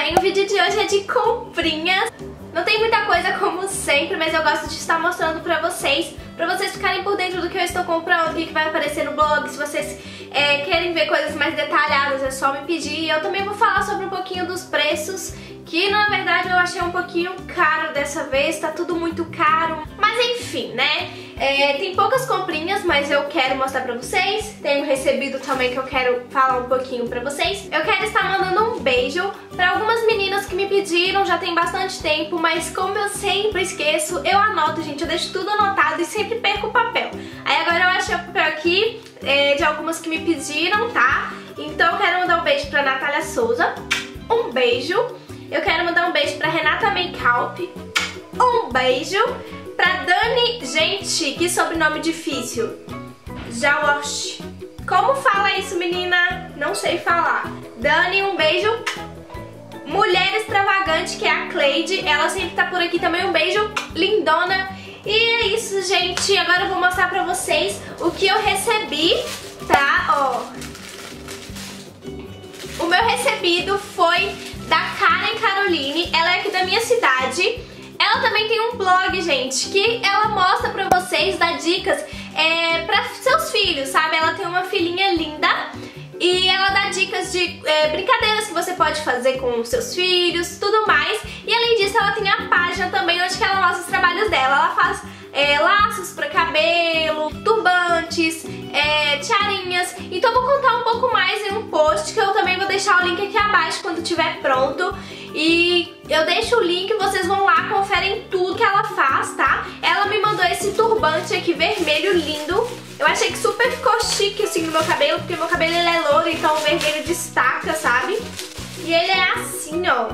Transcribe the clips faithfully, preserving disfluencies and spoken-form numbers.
bem? O vídeo de hoje é de comprinhas. Não tem muita coisa como sempre, mas eu gosto de estar mostrando pra vocês, pra vocês ficarem por dentro do que eu estou comprando, o que vai aparecer no blog. Se vocês é, querem ver coisas mais detalhadas, é só me pedir. Eu também vou falar sobre um pouquinho dos preços, que na verdade eu achei um pouquinho caro dessa vez, tá tudo muito caro. Mas enfim, né? É, tem poucas comprinhas, mas eu quero mostrar pra vocês. Tem um recebido também que eu quero falar um pouquinho pra vocês. Eu quero estar mandando um beijo pra algumas meninas que me pediram, já tem bastante tempo, mas como eu sempre esqueço, eu anoto, gente, eu deixo tudo anotado e sempre perco o papel. Aí agora eu achei o papel aqui é, de algumas que me pediram, tá? Então eu quero mandar um beijo pra Natália Souza, um beijo. Eu quero mandar um beijo pra Renata Makeup, um beijo. Pra Dani, gente, que sobrenome difícil, Jawash. Como fala isso, menina? Não sei falar. Dani, um beijo. Mulher Extravagante, que é a Cleide, ela sempre tá por aqui também, um beijo, lindona. E é isso, gente, agora eu vou mostrar pra vocês o que eu recebi, tá? Ó, o meu recebido foi da Karen Caroline, ela é aqui da minha cidade. Ela também tem um blog, gente, que ela mostra pra vocês, dá dicas é, pra seus filhos, sabe? Ela tem uma filhinha linda e ela dá dicas de é, brincadeiras que você pode fazer com seus filhos, tudo mais. E além disso, ela tem a página também onde que ela mostra os trabalhos dela. Ela faz é, laços pra cabelo, turbantes, é, tiarinhas. Então eu vou contar um pouco mais em um post, que eu também vou deixar o link aqui abaixo quando estiver pronto. E eu deixo o link, vocês vão lá, conferem tudo que ela faz, tá? Ela me mandou esse turbante aqui vermelho lindo. Eu achei que super ficou chique assim no meu cabelo, porque meu cabelo ele é louro, então o vermelho destaca, sabe? E ele é assim, ó.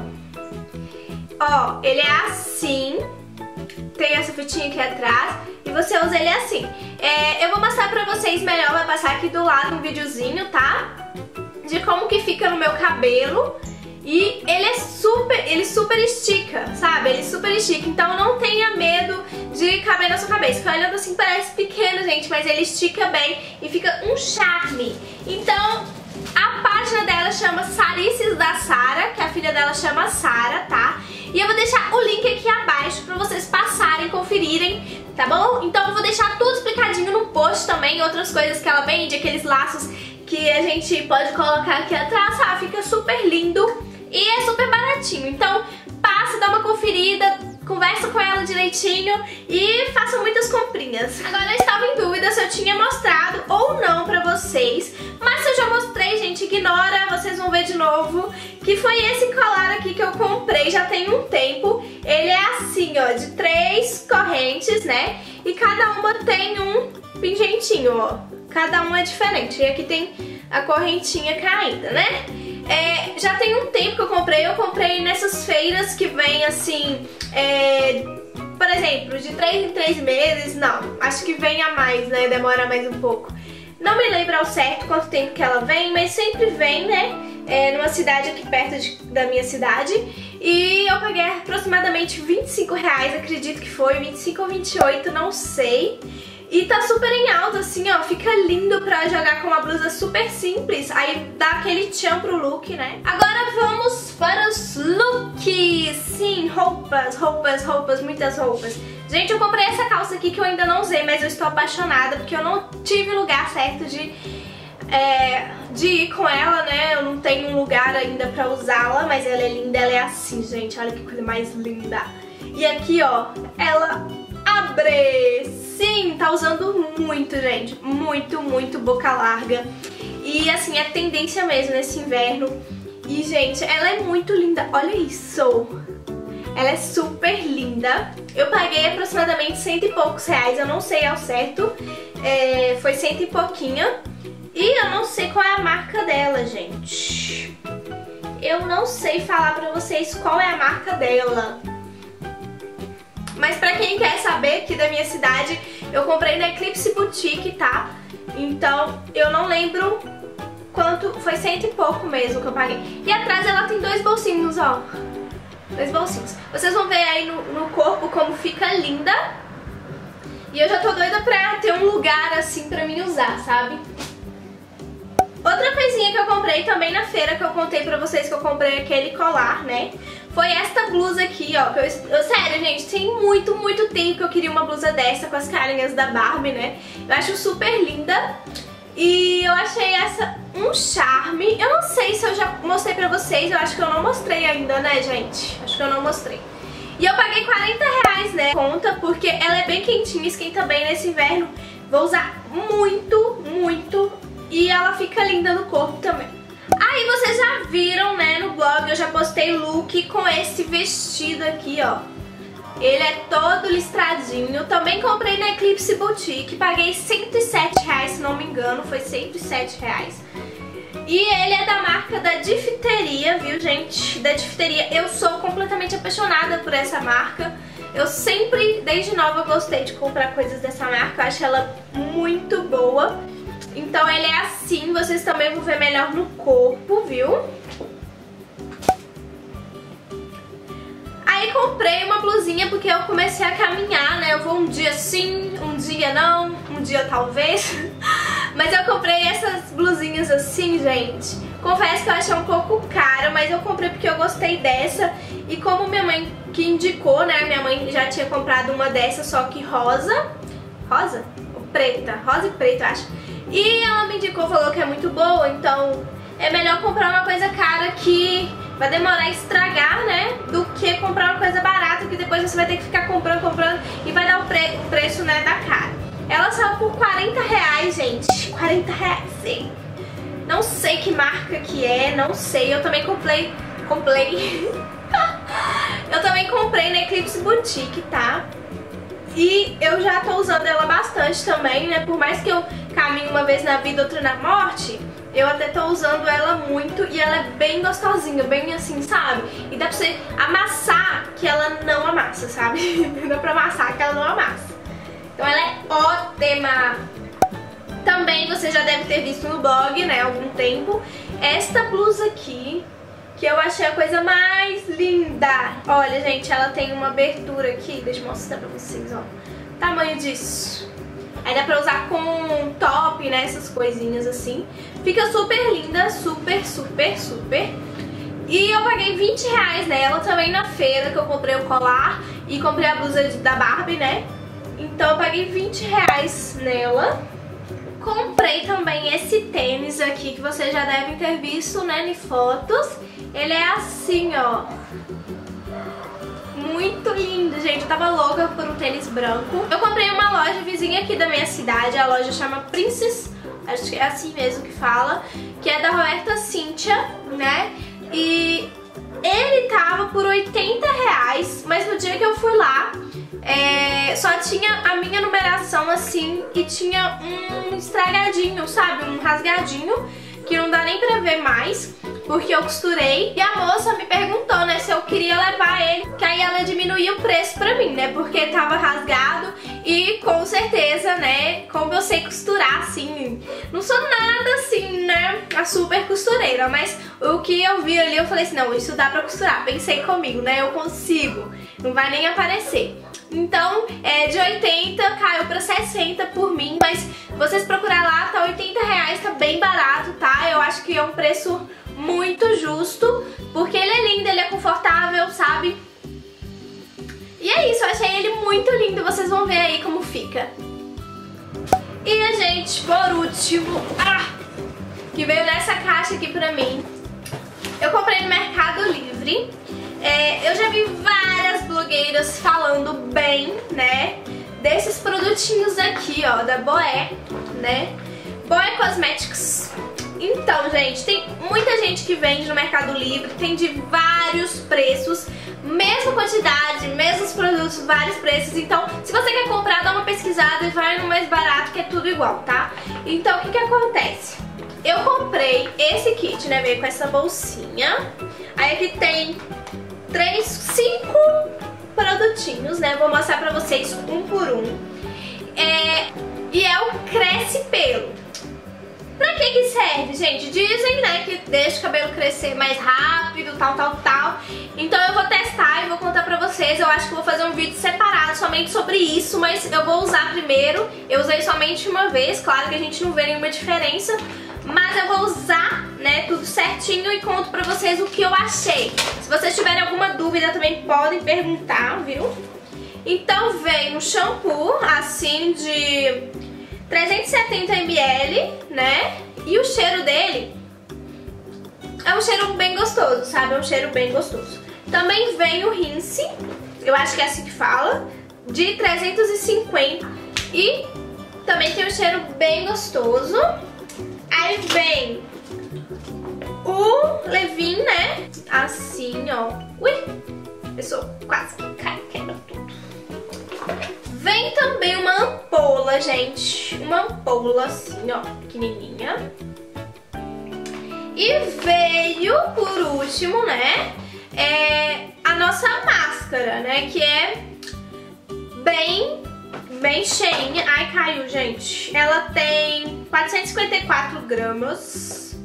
Ó, ele é assim. Tem essa fitinha aqui atrás e você usa ele assim. É, eu vou mostrar pra vocês melhor, vai passar aqui do lado um videozinho, tá? De como que fica no meu cabelo. E ele é super, ele super estica, sabe? Ele super estica, então não tenha medo de caber na sua cabeça. Porque olhando assim parece pequeno, gente, mas ele estica bem e fica um charme. Então, a página dela chama Sarices da Sara, que a filha dela chama Sara, tá? E eu vou deixar o link aqui abaixo pra vocês passarem, conferirem, tá bom? Então eu vou deixar tudo explicadinho no post também, outras coisas que ela vende, aqueles laços que a gente pode colocar aqui atrás, sabe? Fica super lindo. E é super baratinho, então passa, dá uma conferida, conversa com ela direitinho e faça muitas comprinhas. Agora eu estava em dúvida se eu tinha mostrado ou não pra vocês, mas se eu já mostrei, gente, ignora, vocês vão ver de novo, que foi esse colar aqui que eu comprei já tem um tempo. Ele é assim, ó, de três correntes, né, e cada uma tem um pingentinho, ó, cada uma é diferente, e aqui tem a correntinha caindo, né. É, já tem um tempo que eu comprei, eu comprei nessas feiras que vem assim, é, por exemplo, de três em três meses, não, acho que vem a mais, né, demora mais um pouco. Não me lembro ao certo quanto tempo que ela vem, mas sempre vem, né, é, numa cidade aqui perto de, da minha cidade. E eu paguei aproximadamente vinte e cinco reais, acredito que foi, vinte e cinco ou vinte e oito, não sei. E tá super em alta, assim, ó, fica lindo pra jogar com uma blusa super simples, aí dá aquele tchan pro look, né? Agora vamos para os looks, sim, roupas, roupas, roupas, muitas roupas. Gente, eu comprei essa calça aqui que eu ainda não usei, mas eu estou apaixonada, porque eu não tive lugar certo de, é, de ir com ela, né? Eu não tenho um lugar ainda pra usá-la, mas ela é linda, ela é assim, gente, olha que coisa mais linda. E aqui, ó, ela abre... Sim, tá usando muito, gente, muito, muito boca larga. E assim, é tendência mesmo nesse inverno. E, gente, ela é muito linda, olha isso. Ela é super linda. Eu paguei aproximadamente cento e poucos reais, eu não sei ao certo. É, foi cento e pouquinho. E eu não sei qual é a marca dela, gente. Eu não sei falar pra vocês qual é a marca dela. Mas pra quem quer saber, aqui da minha cidade, eu comprei na Eclipse Boutique, tá? Então, eu não lembro quanto, foi cento e pouco mesmo que eu paguei. E atrás ela tem dois bolsinhos, ó. Dois bolsinhos. Vocês vão ver aí no, no corpo como fica linda. E eu já tô doida pra ter um lugar assim pra mim usar, sabe? Outra coisinha que eu comprei também na feira, que eu contei pra vocês que eu comprei aquele colar, né? Foi essa blusa aqui, ó. Que eu, eu, sério, gente, tem muito, muito tempo que eu queria uma blusa dessa com as carinhas da Barbie, né? Eu acho super linda. E eu achei essa um charme. Eu não sei se eu já mostrei pra vocês. Eu acho que eu não mostrei ainda, né, gente? Acho que eu não mostrei. E eu paguei quarenta reais, né, conta, porque ela é bem quentinha, esquenta bem nesse inverno. Vou usar muito, muito. E ela fica linda no corpo também. Aí vocês já viram, né, no blog, eu já postei look com esse vestido aqui, ó. Ele é todo listradinho. Também comprei na Eclipse Boutique. Paguei cento e sete reais, se não me engano. Foi cento e sete reais. E ele é da marca da Difteria, viu, gente? Da Difteria. Eu sou completamente apaixonada por essa marca. Eu sempre, desde nova, gostei de comprar coisas dessa marca. Eu acho ela muito boa. Então ele é assim. Vocês também vão ver melhor no corpo, viu? Aí comprei uma blusinha porque eu comecei a caminhar, né? Eu vou um dia sim, um dia não, um dia talvez. Mas eu comprei essas blusinhas assim, gente. Confesso que eu achei um pouco caro, mas eu comprei porque eu gostei dessa. E como minha mãe que indicou, né? Minha mãe já tinha comprado uma dessa, só que rosa. Rosa? Ou preta? Rosa e preta, eu acho. E ela me indicou, falou que é muito boa, então é melhor comprar uma coisa cara que vai demorar a estragar, né? Do que comprar uma coisa barata que depois você vai ter que ficar comprando, comprando e vai dar o, pre o preço, né, da cara. Ela saiu por quarenta reais, gente. quarenta reais, sim. Não sei que marca que é, não sei. Eu também comprei... Comprei... eu também comprei na Eclipse Boutique, tá? E eu já tô usando ela bastante também, né? Por mais que eu caminhe uma vez na vida, outra na morte, eu até tô usando ela muito e ela é bem gostosinha, bem assim, sabe? E dá pra você amassar que ela não amassa, sabe? Dá pra amassar que ela não amassa. Então ela é ótima. Também você já deve ter visto no blog, né, há algum tempo, esta blusa aqui, que eu achei a coisa mais linda. Olha, gente, ela tem uma abertura aqui, deixa eu mostrar pra vocês, ó. O tamanho disso. Aí dá pra usar com top, né, essas coisinhas assim. Fica super linda, super, super, super. E eu paguei vinte reais nela também na feira, que eu comprei o colar e comprei a blusa da Barbie, né. Então eu paguei vinte reais nela. Comprei também esse tênis aqui, que vocês já devem ter visto, né, em fotos. Ele é assim, ó. Muito lindo, gente. Eu tava louca por um tênis branco. Eu comprei uma loja vizinha aqui da minha cidade. A loja chama Princess, acho que é assim mesmo que fala, que é da Roberta Cíntia, né? E ele tava por oitenta reais, mas no dia que eu fui lá, é, só tinha a minha numeração assim e tinha um estragadinho, sabe? Um rasgadinho que não dá nem pra ver mais, porque eu costurei. E a moça me perguntou, né, se eu queria levar ele, que aí ela diminuía o preço pra mim, né, porque tava rasgado. E com certeza, né, como eu sei costurar, assim, não sou nada assim, né, a super costureira, mas o que eu vi ali, eu falei assim, não, isso dá pra costurar. Pensei comigo, né, eu consigo, não vai nem aparecer. Então, é, de oitenta caiu pra sessenta por mim, mas vocês procurar lá, tá oitenta reais, tá bem barato, tá? Eu acho que é um preço muito justo, porque ele é lindo, ele é confortável, sabe? E é isso, eu achei ele muito lindo, vocês vão ver aí como fica. E, gente, por último, ah, que veio nessa caixa aqui pra mim, eu comprei no Mercado Livre. É, eu já vi várias blogueiras falando bem, né, desses produtinhos aqui, ó, da Boé, né, Boé Cosmetics. Então, gente, tem muita gente que vende no Mercado Livre, tem de vários preços, mesma quantidade, mesmos produtos, vários preços. Então, se você quer comprar, dá uma pesquisada e vai no mais barato, que é tudo igual, tá? Então, o que que acontece? Eu comprei esse kit, né, veio com essa bolsinha, aí aqui tem três, cinco produtinhos, né? Vou mostrar pra vocês um por um. É, e é o Cresce Pelo. Pra que que serve, gente? Dizem, né, que deixa o cabelo crescer mais rápido, tal, tal, tal. Então eu vou testar e vou contar pra vocês. Eu acho que vou fazer um vídeo separado somente sobre isso, mas eu vou usar primeiro. Eu usei somente uma vez, claro que a gente não vê nenhuma diferença, mas eu vou usar, né, tudo certinho e conto pra vocês o que eu achei. Se vocês tiverem alguma dúvida também podem perguntar, viu? Então vem um shampoo assim de trezentos e setenta mililitros, né? E o cheiro dele é um cheiro bem gostoso, sabe? É um cheiro bem gostoso. Também vem o rinse, eu acho que é assim que fala, de trezentos e cinquenta e também tem um cheiro bem gostoso. Aí vem o leave-in, né? Assim, ó. Ui, pessoal, quase cai, quebra tudo. Vem também uma ampola, gente. Uma ampola assim, ó, pequenininha. E veio, por último, né, é, a nossa máscara, né, que é bem, bem cheinha. Ai, caiu, gente. Ela tem quatrocentos e cinquenta e quatro gramas.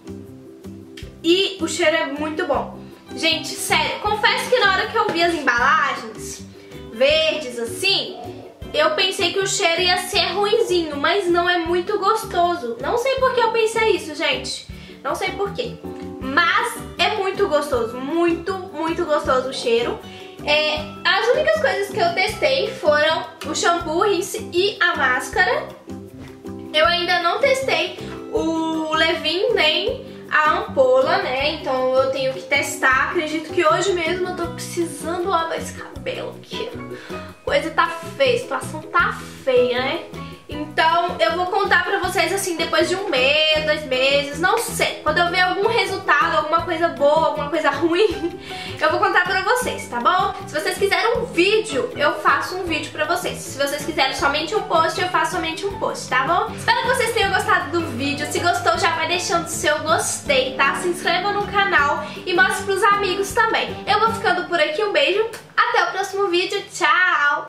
E o cheiro é muito bom. Gente, sério, confesso que na hora que eu vi as embalagens verdes assim, eu pensei que o cheiro ia ser ruinzinho, mas não, é muito gostoso. Não sei por que eu pensei isso, gente. Não sei por quê. Mas é muito gostoso, muito, muito gostoso o cheiro. É, as únicas coisas que eu testei foram o shampoo, o rinse e a máscara. Eu ainda não testei o leave-in nem a ampola, né? Então eu tenho que testar. Acredito que hoje mesmo eu tô precisando lavar esse cabelo aqui. A coisa tá feia, a situação tá feia, né? Então eu vou contar pra vocês assim depois de um mês, dois meses, não sei. Quando eu ver algum resultado, alguma coisa boa, alguma coisa ruim, eu vou contar pra vocês, tá bom? Se vocês quiserem um vídeo, eu faço um vídeo pra vocês. Se vocês quiserem somente um post, eu faço somente um post, tá bom? Espero que vocês tenham gostado do vídeo. Se gostou, já vai deixando o seu gostei, tá? Se inscreva no canal e mostre pros amigos também. Eu vou ficando por aqui, um beijo, até o próximo vídeo, tchau!